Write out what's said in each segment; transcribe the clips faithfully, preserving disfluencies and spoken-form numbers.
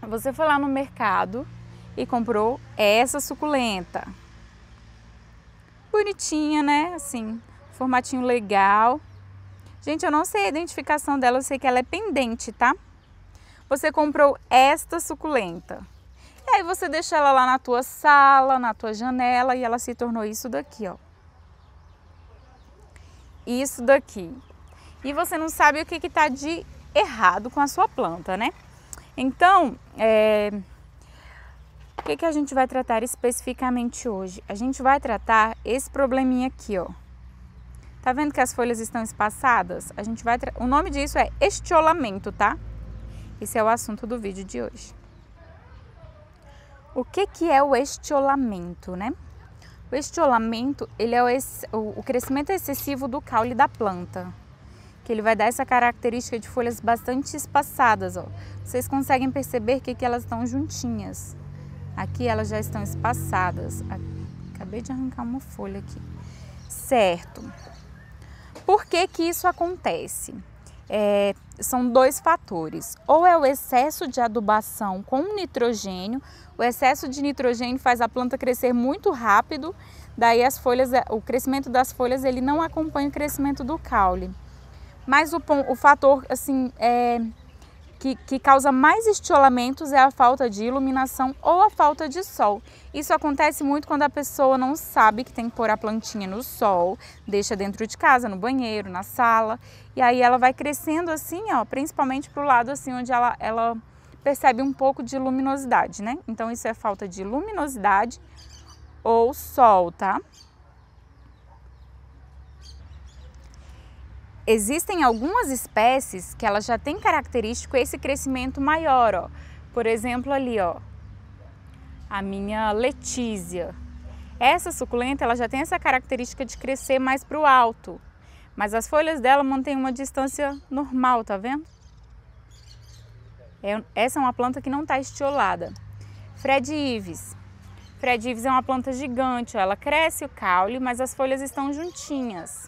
Você foi lá no mercado e comprou essa suculenta. Bonitinha, né? Assim, formatinho legal. Gente, eu não sei a identificação dela, eu sei que ela é pendente, tá? Você comprou esta suculenta. E aí você deixa ela lá na tua sala, na tua janela, e ela se tornou isso daqui, ó. Isso daqui. E você não sabe o que que tá de errado com a sua planta, né? Então, é... o que que a gente vai tratar especificamente hoje? A gente vai tratar esse probleminha aqui, ó. Tá vendo que as folhas estão espaçadas? A gente vai tra... O nome disso é estiolamento, tá? Esse é o assunto do vídeo de hoje. O que que é o estiolamento, né? O estiolamento, ele é o, ex... o crescimento excessivo do caule da planta, que ele vai dar essa característica de folhas bastante espaçadas, ó. Vocês conseguem perceber que, que elas estão juntinhas. Aqui elas já estão espaçadas. Acabei de arrancar uma folha aqui. Certo. Por que que isso acontece? É, são dois fatores. Ou é o excesso de adubação com nitrogênio. O excesso de nitrogênio faz a planta crescer muito rápido. Daí as folhas, o crescimento das folhas ele não acompanha o crescimento do caule. Mas o, o fator assim, é, que, que causa mais estiolamentos é a falta de iluminação ou a falta de sol. Isso acontece muito quando a pessoa não sabe que tem que pôr a plantinha no sol, deixa dentro de casa, no banheiro, na sala, e aí ela vai crescendo assim, ó, principalmente para o lado assim onde ela, ela percebe um pouco de luminosidade, né? Então isso é falta de luminosidade ou sol, tá? Existem algumas espécies que elas já têm característico esse crescimento maior, ó. Por exemplo, ali, ó, a minha Letícia. Essa suculenta, ela já tem essa característica de crescer mais para o alto, mas as folhas dela mantêm uma distância normal, tá vendo? É, essa é uma planta que não está estiolada. Fred Ives. Fred Ives é uma planta gigante, ó. Ela cresce o caule, mas as folhas estão juntinhas.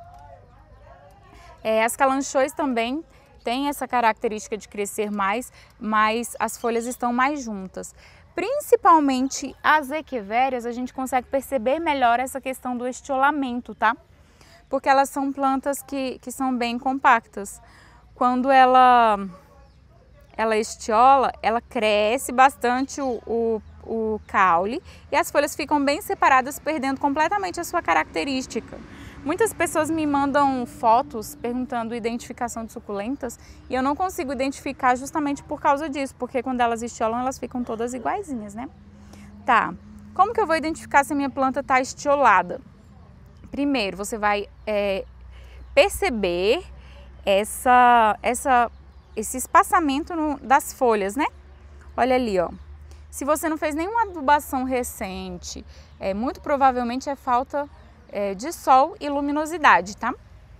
É, as calanchões também têm essa característica de crescer mais, mas as folhas estão mais juntas. Principalmente as equivérias, a gente consegue perceber melhor essa questão do estiolamento, tá? Porque elas são plantas que, que são bem compactas. Quando ela, ela estiola, ela cresce bastante o, o, o caule e as folhas ficam bem separadas, perdendo completamente a sua característica. Muitas pessoas me mandam fotos perguntando identificação de suculentas e eu não consigo identificar justamente por causa disso, porque quando elas estiolam elas ficam todas iguaizinhas, né? Tá, como que eu vou identificar se a minha planta está estiolada? Primeiro, você vai é, perceber essa, essa, esse espaçamento no, das folhas, né? Olha ali, ó. Se você não fez nenhuma adubação recente, é, muito provavelmente é falta de sol e luminosidade, tá?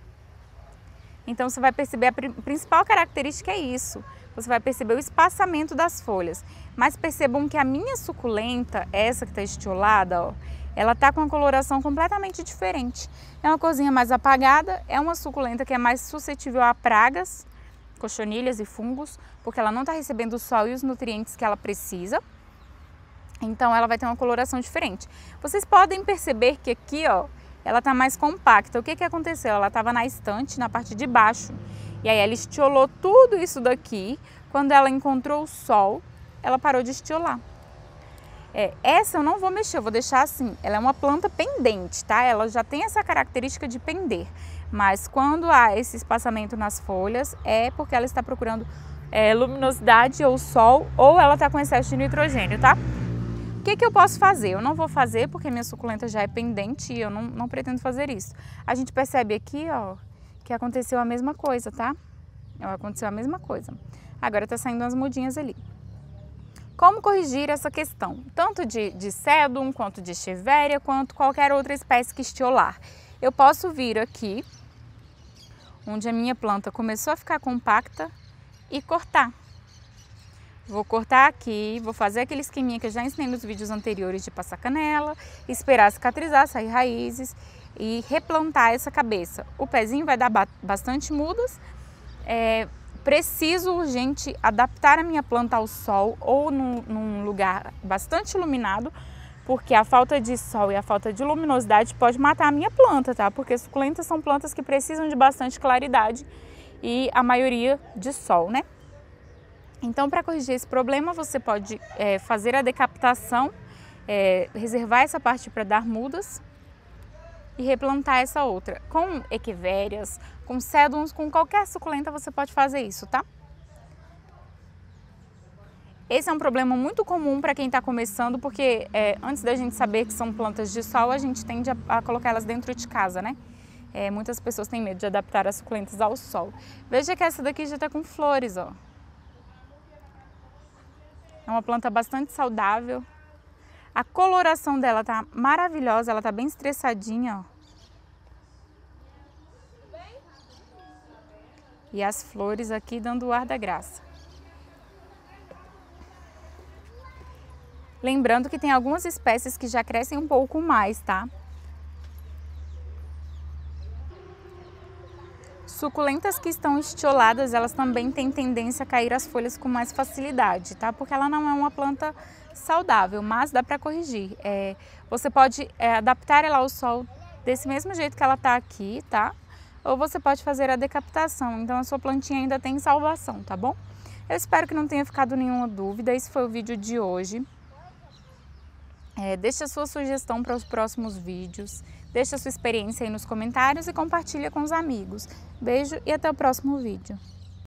Então você vai perceber, a principal característica é isso. Você vai perceber o espaçamento das folhas. Mas percebam que a minha suculenta, essa que está estiolada, ó, ela tá com uma coloração completamente diferente. É uma corzinha mais apagada, é uma suculenta que é mais suscetível a pragas, cochonilhas e fungos, porque ela não está recebendo o sol e os nutrientes que ela precisa. Então ela vai ter uma coloração diferente. Vocês podem perceber que aqui, ó, ela tá mais compacta. O que que aconteceu? Ela estava na estante, na parte de baixo. E aí ela estiolou tudo isso daqui. Quando ela encontrou o sol, ela parou de estiolar. É, essa eu não vou mexer, eu vou deixar assim. Ela é uma planta pendente, tá? Ela já tem essa característica de pender. Mas quando há esse espaçamento nas folhas, é porque ela está procurando é, luminosidade ou sol, ou ela está com excesso de nitrogênio, tá? O que que eu posso fazer? Eu não vou fazer porque minha suculenta já é pendente e eu não, não pretendo fazer isso. A gente percebe aqui, ó, que aconteceu a mesma coisa, tá? Aconteceu a mesma coisa. Agora tá saindo umas mudinhas ali. Como corrigir essa questão? Tanto de, de sedum, quanto de echeveria, quanto qualquer outra espécie que estiolar. Eu posso vir aqui, onde a minha planta começou a ficar compacta, e cortar. Vou cortar aqui, vou fazer aquele esqueminha que eu já ensinei nos vídeos anteriores de passar canela, esperar cicatrizar, sair raízes e replantar essa cabeça. O pezinho vai dar bastante mudas, é, preciso urgente adaptar a minha planta ao sol ou num, num lugar bastante iluminado, porque a falta de sol e a falta de luminosidade pode matar a minha planta, tá? Porque suculentas são plantas que precisam de bastante claridade e a maioria de sol, né? Então, para corrigir esse problema, você pode é, fazer a decapitação, é, reservar essa parte para dar mudas e replantar essa outra. Com equivérias, com sedums, com qualquer suculenta você pode fazer isso, tá? Esse é um problema muito comum para quem está começando, porque é, antes da gente saber que são plantas de sol, a gente tende a, a colocar elas dentro de casa, né? É, muitas pessoas têm medo de adaptar as suculentas ao sol. Veja que essa daqui já está com flores, ó. É uma planta bastante saudável. A coloração dela tá maravilhosa, ela tá bem estressadinha, ó. E as flores aqui dando o ar da graça. Lembrando que tem algumas espécies que já crescem um pouco mais, tá? Suculentas que estão estioladas, elas também têm tendência a cair as folhas com mais facilidade, tá? Porque ela não é uma planta saudável, mas dá para corrigir. É, você pode é, adaptar ela ao sol desse mesmo jeito que ela tá aqui, tá? Ou você pode fazer a decapitação, então a sua plantinha ainda tem salvação, tá bom? Eu espero que não tenha ficado nenhuma dúvida, esse foi o vídeo de hoje. É, deixe a sua sugestão para os próximos vídeos, deixe a sua experiência aí nos comentários e compartilha com os amigos. Beijo e até o próximo vídeo.